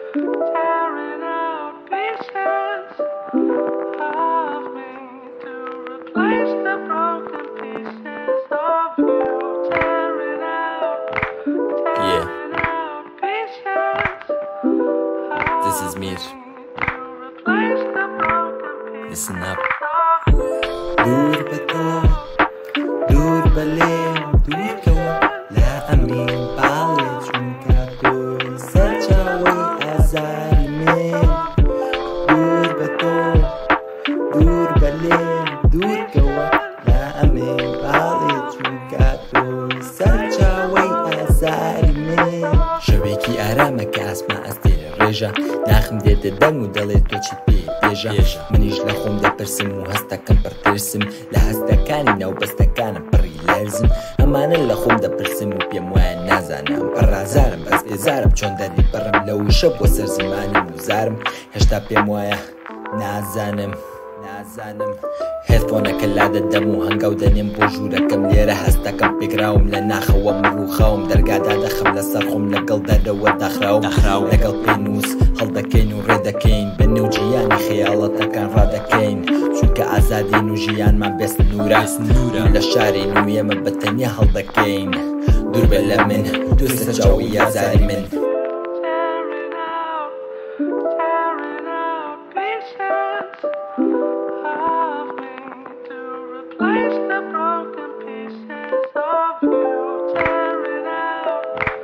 tearing out pieces of me to replace the broken pieces of you. Yeah, Tearing out pieces this is of me Mir. to replace the broken pieces Listen up. of you. دور بتو دور بلیم دور کو لا امین بالي چونکا توی سرچاوی ازاری من دور بتو دور بلیم دور کو لا امین بالي چونکا توی سرچاوی ازاری من شەوێکی ئارامە کە ئاسما ئەستێرە ڕێژە ناخم دێتە دەنگ و دەڵێت تۆ چیت پێ بێژە منیش لە خۆم دەپرسم و هەستەکەم پڕترسم لە هەستەکانی ناوبەستەکانم پڕی لەرزم ئەمانە لە خۆم دەپرسم و پێم وایە نازانم پڕازارم بەس بێزارم چۆن دەری بڕم لە وشە بۆ سەر زمانم و زارم هێشتا پێم وایە نازانم هێدفۆنەکە لادەدەم و هەنگاو دەنێم بۆ ژوورەکەم لێرە هەستەکەم پێکراوم لە ناخەوە مروخاوم دەرگادا دەخەم لەسەر خۆم لەگەڵ دەرەوە داخراوم لەگەڵ پێنووس هەڵدەکەین و ڕێدەکەین بە نێو جیانی خەیاڵەتەکان ڕادەکەین چونکە ئازادین و ژیانمان بێست نورە لە شارین و ئێمە بەتەنیا هەڵدەکەین دوور بە لە من دوو سەرچاوی یازاری من Tearing out pieces of me to replace the broken pieces of you. Tearing out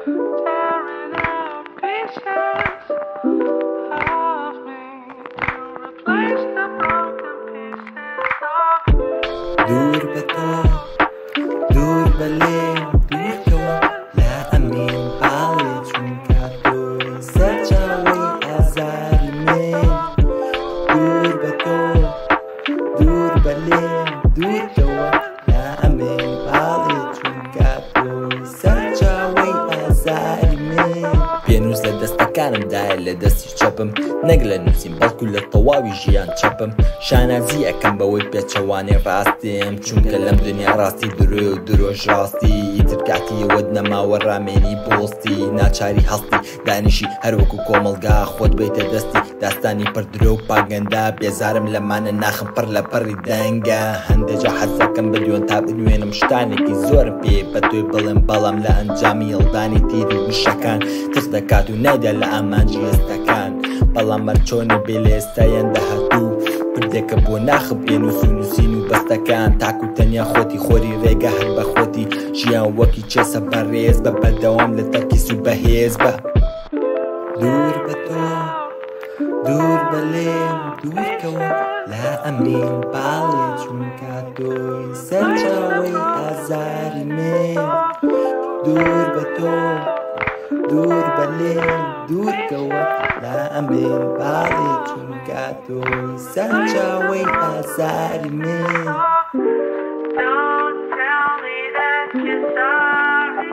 pieces of me to replace the broken pieces of you. دور بتو دور بلیم دور کو لا امین بالي چونکا توی سرچاوی ازاری من دور بتو دور بلیم دور کو لا امین بالي چونکا توی سرچاوی ازاری من پێنووس لە دەستەکانمدایە لە دەستی چەپم نەک لە نووسیم بەڵکو لە تەواوی ژیان چەپم شانازی ئەەکەم بەوەی پێچەوانەی ڕاستیم چونکە لەم دنیا ڕاستی درۆ و درۆژ ڕاستی ئیتر کاتیەوەت نەماوە ڕامێنی بۆستی ناچاری هەستی دانیشی هەروەکو کۆمەڵگا خۆت بیتە دەستی داستانی پڕ درۆ و پاگەندا بێزارم لەمانە ناخم پڕ لە پڕی دەنگە هەندێجا حەزەکەم بەدوێن تا بنوێنم شتانێکی زۆرم پێ بە توی بڵێم بەڵام لە ئەنجامی هەڵدانی تیر و وشەکان ترس دەکات و نایدا لە ئامانجی هێستەکان بەڵام مەرچۆنی بێ لە ئێستایان دەهاتوو پردێکە بۆ ناخب پێنووس و نووسین و بەستەکان تاکو تەنیا خۆتی خۆری ڕێگە هەر بە خۆتی ژیان وەکی چێسە بەڕێز بە بەردەوام لە تەرکیس و بەهێز بە دوور بە تۆ دوور بەلێم دوورکەوە لا ئەمین باڵێ چونکە تۆی سەرچاوەی ئازاری من دوور بە تۆ دوور بەلێم دوورکەوە لا ئەمین باڵێ چونکە تۆی سەرچاوەی ئازاری من Don't tell me that you're sorry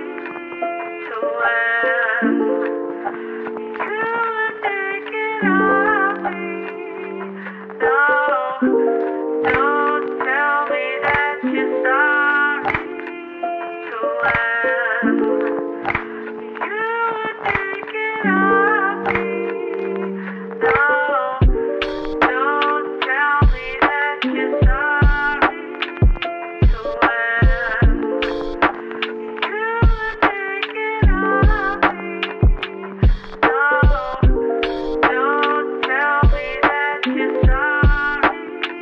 when you were taking off me. No, don't tell me that you're sorry when you were taking off me. No, don't tell me that you're sorry when you were taking off me. No, don't tell me that you're sorry when you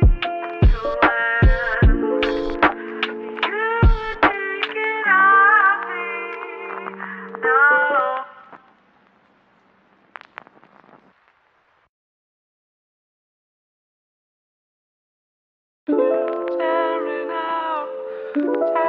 were taking off me. No.